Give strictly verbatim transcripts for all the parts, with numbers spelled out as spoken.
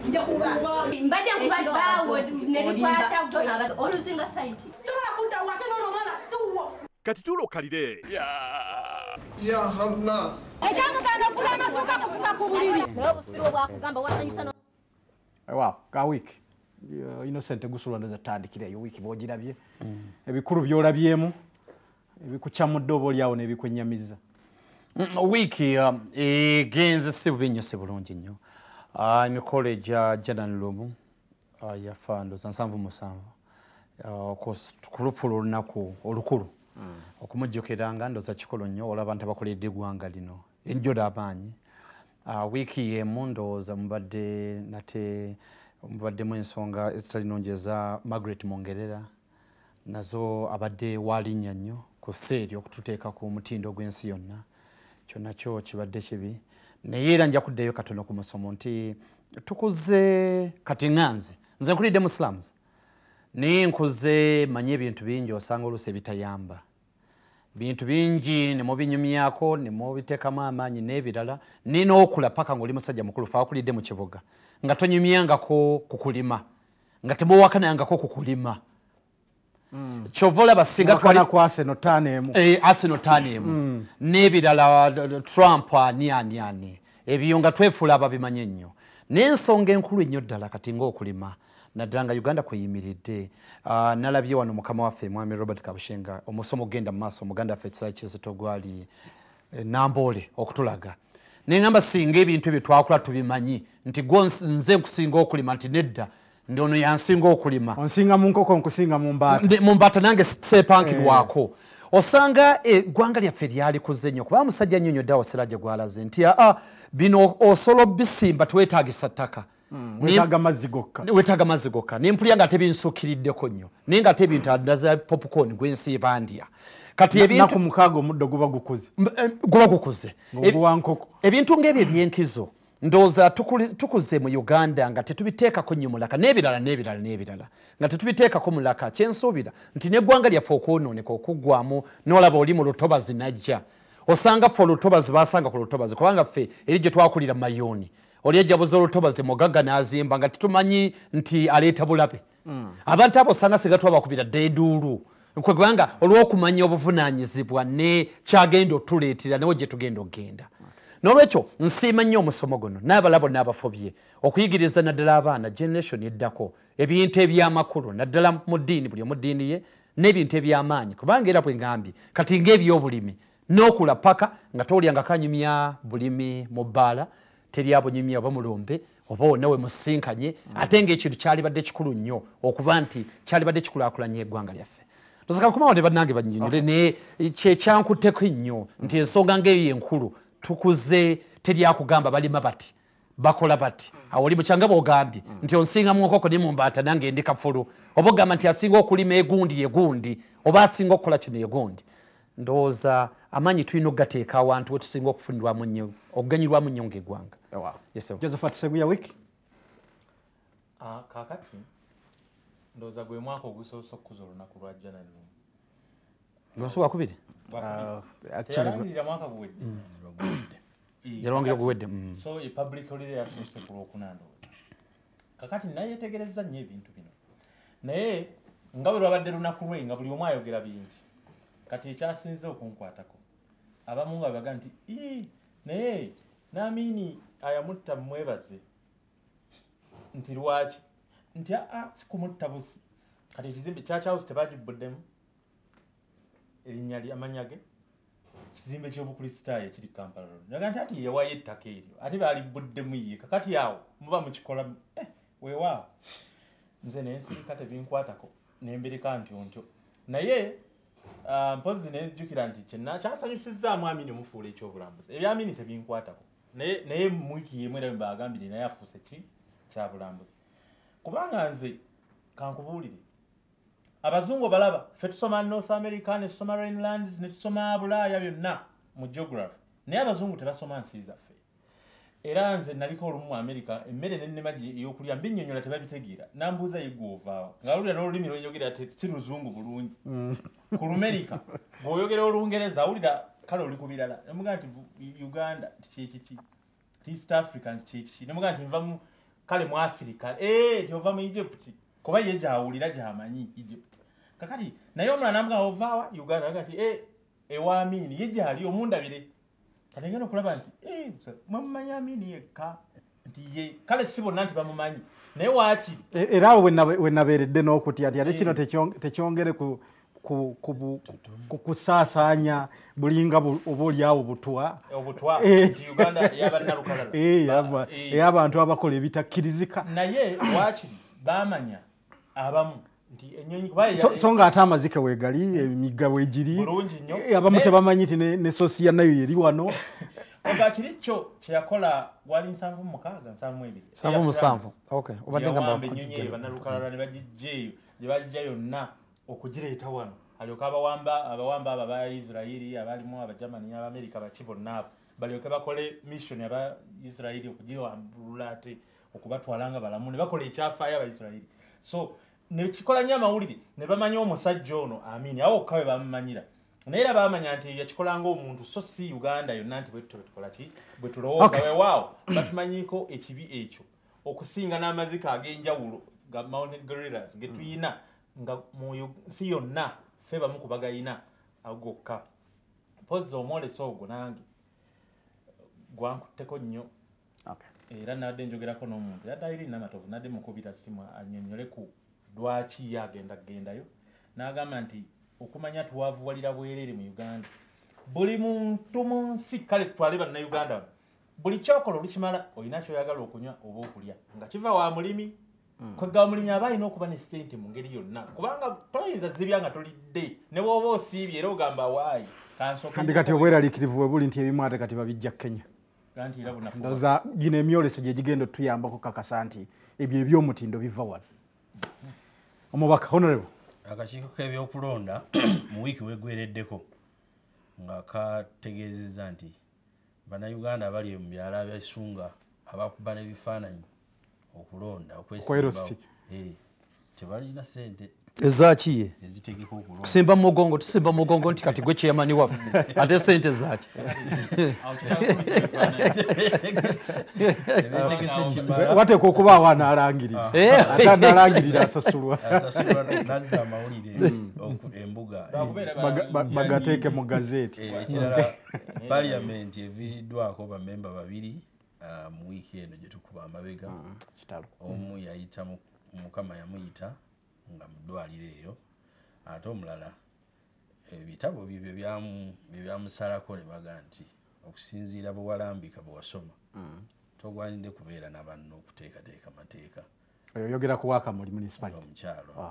nja kuba mbadde kubaddawo nelikwata kutona oluzinga site sobola kudda wate nono mwana siwo kati tulo kalire ya hamna ekyamuganda okulama suka kukuba ku buliri naye obusiro bwakugamba wasanyusa waaw ka wiiki innocent gusula ndoza tandikireyo wiiki bwogirabye ebikulu byolabyemu ebikukyamudde oba oliawo nebikwenyamiza wiiki egenze si bubi nnyo si bulungi nnyo emikolo egya jananlumu yafa ndoza nsanvu musanvu ku lufu lw'olunaku olukulu okumujjukiranga ndoza kikulu nnyo olaba nti abakoledde eggwanga lino enjola amaanyi wiiki yemu ndowooza mubadde nate mubaddemu ensonga ezitali nnungi eza Margaret Mongerera nazo abadde walinnya nnyo ku sseeri okututeeka ku mutindo gw'ensi yonna kyonna kyo kibadde kibi naye era nja kuddayo katono ku musomo nti tukuze kati ŋŋanze nze nkulidde Muslims naye nkuze manye ebintu bingi osanga oluusi ebitayamba bintu bingi ne mubinyumyako ne mubiteekamu amaanyi n'ebirala nina okula paka ng'oli musajja mukulu fa akulidde mu kibuga nga tonyumyangako ku kulima nga temuwakanayangako ku kulima kyova olaba singa Arsenal ttaano emu n'ebirala Trump ani ani ani ebyo nga twefuula ababimanyi ennyo n'ensonga enkulu ennyo ddala kati ng'okulima naddala nga Uganda kweyimiridde nalabye wano mukama waffe mwami Robert Kabushenga omusomo ogenda mu maaso omuganda waffe Kisala Kizito gwali Namboole okutulaga neŋŋamba singa ebintu ebyo twakula tubimanyi nti nze nkusinga okulima nti nedda ndi ono yansinga okulima onsinga mu nkoko nkusinga mu mbaata mu mbaata nange seepankirwako osanga eggwanga lyaffe lyalikuze nnyo kuba musajja nnyonnyodde awo Sirajja gwalaze nti aa bino osobola bisimba teweetaagisa ttaka wetaaga mazzi gokka wetaaga mazzi gokka nempulya nga tebinsukiriddeko nnyo naye nga tebintu addaza popcorn gwensi bandya kati ebintu ku mukaaga omuddo guba gukuze guba gukuze oguwankoko ebintu ng'ebyo ebyenkizo ndowooza tukuze mu Uganda nga tetubiteekako nnyo mulaka n'ebirala n'ebirala n'ebirala nga tetubiteekako mulaka kyensuubira nti n'eggwanga lyaffe okwonooneka okuggwamu n'olaba oli mu lutobazi najja osanga ffe olutobazi baasanga ku lutobazi kubanga ffe eri gye twakulira mayuuni oli ejjabuza olutobazi mugagga n'azimba nga tetumanyi nti aleeta bulabe abantu abo osanga singa twabakubira dda enduulu kubanga olw'okumanya obuvunaanyizibwa ne kyagenda otuleetera nawe gye tugenda okgenda n'olwekyo nsiima nnyo omusomo guno n'abalabo n'abafobye okuyigiriza naddala abaana generation eddako ebintu eby'amakulu naddala mu ddiini buli omu ddiini ye n'ebintu eby'amaanyi kubanga era bwe ngambye kati ng'ebyobulimi n'okula paka nga tolyanga kanyumya bulimi mu bbaala teryabunyumya oba mulumbe oba wonna we musinkanye ate ng'ekintu kyalibadde kikulu nnyo okuba nti kyalibadde kikulaakulanya eggwanga lyaffe tosaka kumawo ne bannange bannyonnyole naye kyekyankutteko nnyo nti ensonga ng'eyo enkulu tukuze teryakugamba balima bati bakola bati awo oli mukyanga bw'ogambye nti onsinga mu nkoko ne mu mbaata nange ndi kafulu oba ogamba nti asinga okulima egundi yegundi oba asinga okukola kino yegundi ndowooza amaanyi tulina okugateeka awantu we tusinga okufunirwamu nnyo okuganyirwamu nnyo ng'eggwanga Josephat Seguya wiiki kaakati ndowooza gwe mwaka ogusoose okukuza olunaku lwa jananlumu lwasuku wakubiri teyalangira mwaka guwedde yalwangira oguwedde so ye public holiday yasoose ku lwokuna ndowooza kakati nayetegereza nnyo ebintu bino naye nga bwe lwabadde lunaku lwe nga buli omu ayogera bingi kati ekyasinze okunkwatako abamu nga baga nti naye naamini ayamutta mwebaze nti lwaki nti aa sikumutta busi kati ekizimbe kyachawusi tebagibuddemu erinnya amanya ge ekizimbe ky'obukristaayo ekiri Kampala Road naga nti ati yawayo ettaka eryo ate baalibuddemu ye kakati awo muba mukikola eh, weewaawo nze nensirika tebinkwatako nembereka nti ontyo naye uh, mpozi nejjukira nti kyenna kyasanyusizaamu Amini omufuula ekyobulambuzi ebyamini tebinkwatako naye naye mwiki yemu era mbagambire naye afuuse ki kyabulambuzi kubanga nze kankubuulire abazungu balaba ffe tusoma North America ne tusoma Rhinelands ne tusoma Bulaaya byonna mu geography naye abazungu tebasoma nsi zaffe era nze naliko olumu mu America emmere n'ennema ey'okulya mbinnyonnyola tebabitegeera nambuuza yeggwovaawo nga lulira n'olulimi lw'enjogera si luzungu bulungi ku Lumerika bw'oyogera Olungereza awulira kale oli ku birala nemugaa nti Uganda nti kyekiki ti East Africa nti kyekiki nemugaa nti nva kale mu Africa eh tyova mu Egypt kuba ye jawulira jamanyi Egypt kakati naye omulala namga ovawa Uganda kati eh ewaamini ye jali omundabire kati ngeno kulaba nti eh mummanyi amini yekka nti ye kale sibo nanti bamumanyi naye waakiri era awo we nabeeredde n'okutya ati ate kino tekyongere ku kusaasaanya bulinga oba oliawo butwa ey'abantu abakola ebitakkirizika naye waakiri baamanya abamu nti enyonyi so nga ate amazike weegali emigga weegiri abamu tebamanyi nti ne sosiya nayo yeri wano oba kiri kyo kyeyakola wali nsanvu mu mukaaga nsanvu mu ebiri nsanvu mu musanvu okay obadde nga bawamba ennyonyi eyo bannalukalala ne bagijja eyo gye bagijja yonna okugireeta wano alyoka abawamba abawamba abo aba Israeli abalimu abajamani n'abamerika baki bonna abo balyoke bakole mission aba Israeli okugiwambulula ate okubatwala nga balamu ne bakola ekyafaayo aba Israeli so ne kikola nnyo amawulire ne bamanya omusajja ono amini awo okawe bamumanyira naye era baamanya nti yakikola ng'omuntu so si Uganda yonna nti bwe tukola ki bwe tulowooza weewaawo batumanyiko ekibi ekyo okusinga n'amazika ag'enjawulo ga mountain gorillas ge tuyina nga mu nsi yonna ffe bamu ku bagayina agokka mpozi omwolesa ogwo nange gwankutteko nnyo era nadde njogerako n'omuntu yaddaayiri namatovu nadde mukubira simu annyonnyole ku lwaki yagenda kugendayo n'agamba nti okumanya tuwavuwalira bwerere mu Uganda buli muntu mu nsi kale twale bannayuganda buli kyokola olukimala olina kyoyagala okunywa oba okulya nga kiva wa mulimi kwegga omulimi aba alina okuba ne ssente mu ngeri yonna kubanga toyinza zibya nga tolidde ne bw'oba osiibye era ogamba waayi kandi kati obweraliikirivu bwe buli nti ebimu ate kati babijja Kenya ndowooza gino emyoleso gye gigenda otuyambako kakasa nti ebyo eby'omutindo biva wano omubaka honorable akakiiko k'ebyokulonda mu wiiki wegwereddeko nga kategeezezza nti bannayuganda abali mu byalo by'essunga abakuba n'ebifaananyi okulonda okwesimbawo tebalina ssente ezakiye ezitegeka okulonda kusimba mugongo tusimba mugongo nti kati gwe kyeyamani waffe ate ssente zaki wateeka okubaawo anaalangirira ate anaalangirira asasulwa nazza amawulire embuga bagateeke mu gazeeti ekirala paliyamenti eviiriddwako bamemba babiri mu wiiki eno gye tukuba amabega omu yayita mukama yamuyita nga muddwaliro eyo ate omulala ebitabo bye byamusalako ne baga nti okusinziira bwe walambika bwe wasoma togwanidde kubeera nabanno okuteekateeka mateeka oyogera ku Wakamuli municipality omukyalo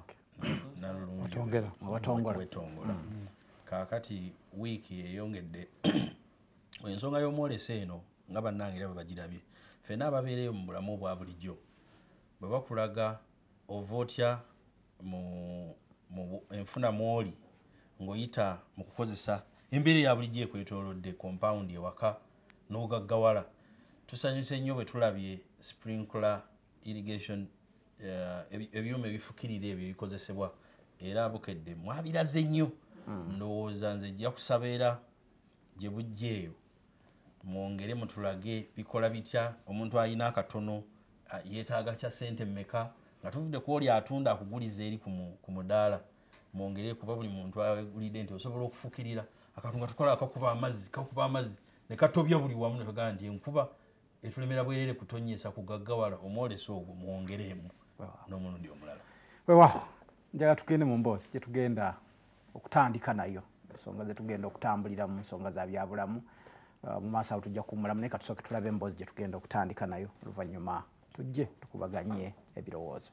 nalulungiwetongola kaakati wiiki eyongedde ensonga y'omwolesa eno nga bannange era babagirabye ffenna ababeereyo mu bulamu obwa bulijjo bwe bakulaga ova otya mu enfuna mwoli ng'oyita mu kukozesa embeera ya bulijjo ekwetoolodde compound ewaka n'ogaggawala tusanyuse nnyo bwe tulabye sprinkler irrigation ebyuma ebifukirira ebyo ebikozesebwa era Bukedde mwabiraze nnyo ndowooza nze ejja kusabeera gye bujja eyo mwongere mutulage bikola bitya omuntu alina akatono yeetaaga kya ssente mmeka nga tuvudde ku oli atunda akuguliza eri ku mudaala mwongere kuba buli muntu agulidde nti osobola okufukirira akantu nga tukola akakuba amazzi kakuba amazzi ne katobya buli wamu ne bagamba nti enkuba etulemera bwerere kutonnyesa kugaggawala omwolesa ogwo mwongereemu n'omulundi omulala weewaawo njagala tugende mu mboozi gye tugenda okutandika nayo ensonga ze tugenda okutambulira mu nsonga za byabulamu mu maaso awo tujja kuwummulamu naye katusooke tulabe emboozi gye tugenda okutandika nayo oluvannyuma tujje tukubaganye ebirowoozo.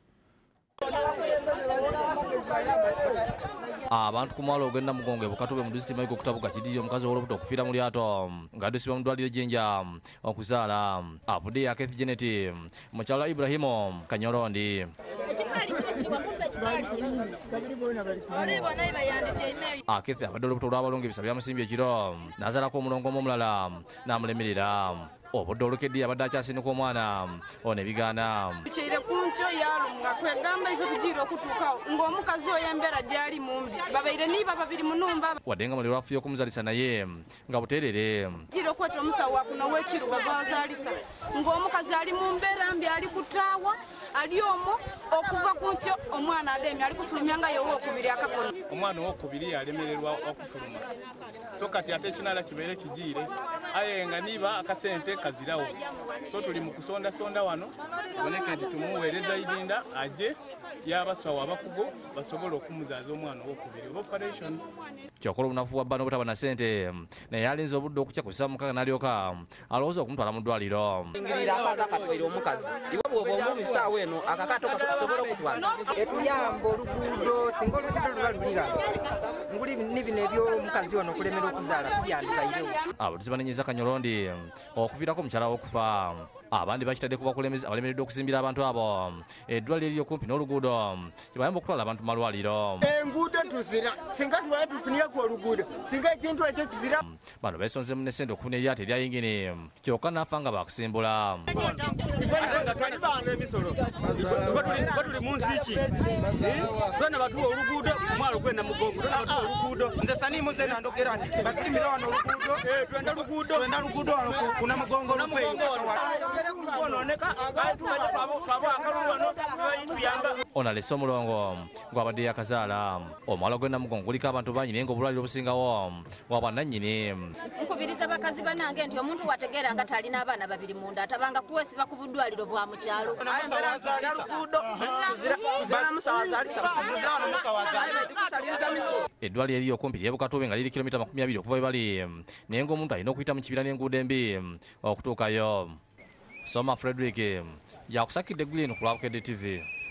Abantu ku mwalo ogenda mugongo ebukatube mu disitulikiti mayiko okutabuka kidiri omukazi w'olubuto okufiira mu lyato nga addusibwa mu ddwaliro jjenja okuzaala avudde Akethi Janet mu kyalo Ibrahimu Kanyolondi. Akethi abadde olubuto olw'abalungi ebisa byamusimbye ekiro n'azaalako omulongo omulala n'amulemerera. Obudde olukedde abadde akyasinuka omwana ono ebigaana kire kuncho yalunga kwegamba ife tujira okutuukawo ng'omukazi oyo embeera gyali mumbi babaire niba babiri munumba wadde nga muliro afuye okumuzalisa naye nga buteerere jira okweta omusawo wakuno w'ekiruga bazaalisa ng'omukazi ali mu mbeera mbi ali kutaawo ali omwo okuva ku nkyo omwana ademye ali kufulumya nga yewo okubiri akakono omwana owokubiri yalemererwa okufuluma so kati ate ekinala kibeere kigiire aye nga niba akasente kazirawo so tuli mu kusondasonda wano tuboneke nti tumuweereza idinda aje y'abasawo abakugu basobole okumuzaaza omwana owokubiri operation kyokola obunafu bwa bbano obutaba na ssente naye alinze obudde okucakusa mukaga n'alyoka alowooza okumutwala mu ddwaliro ingirira akato akatwaire omukazi iwe bw'oba omubisaawo eno akakato kakusobola okutwala etuyamba oluguudo singa oluguudo luba lulira nguli nibino ebyomukazi ono okulemera okuzaala tubyanditairewo abaduzi banenyeza kanyolondi okuviirako omukyala w'okufa abandi bakitadde ku bakulembeze abalemereddwe okuzimbira abantu abo eddwaliro eriri okumpi n'oluguudo kibayamba okutwala abantu mu malwaliro enguudo tuzira singa tubaye tufunireko oluguudo singa ekintu ekyo kizira bano beesonze mu nesente okufuna eryato erya yingini kyokka nafa nga bakusimbula batuli mu nsi ki twena batuwa oluguudo omwalo gwenda mugongo twena batuwa oluguudo nze sanimu ze nandogera nti batulimira wano oluguudo twenda luguudo twenda luguudo wano kuna mugongo lukweyo ono alese omulongo gw'abadde yakazaala omwala gw'e Namugongo guliko abantu bangi naye ng'obulwaliro obusingawo bwa bwannannyini nkubiriza bakazi banange nti omuntu wategeera nga talina abaana babiri munda atabanga kuweesiba ku buddwaliro bwa mu kyalo eddwaliro eriri okumpi ly'e Bukatube nga liri kilomita makumi abiri okuva we bali naye ng'omuntu alina okuyita mu kibira n'enguudo embi okutuukayo Soma Frederick yakusakidde Green ku lwa Bukedde T V.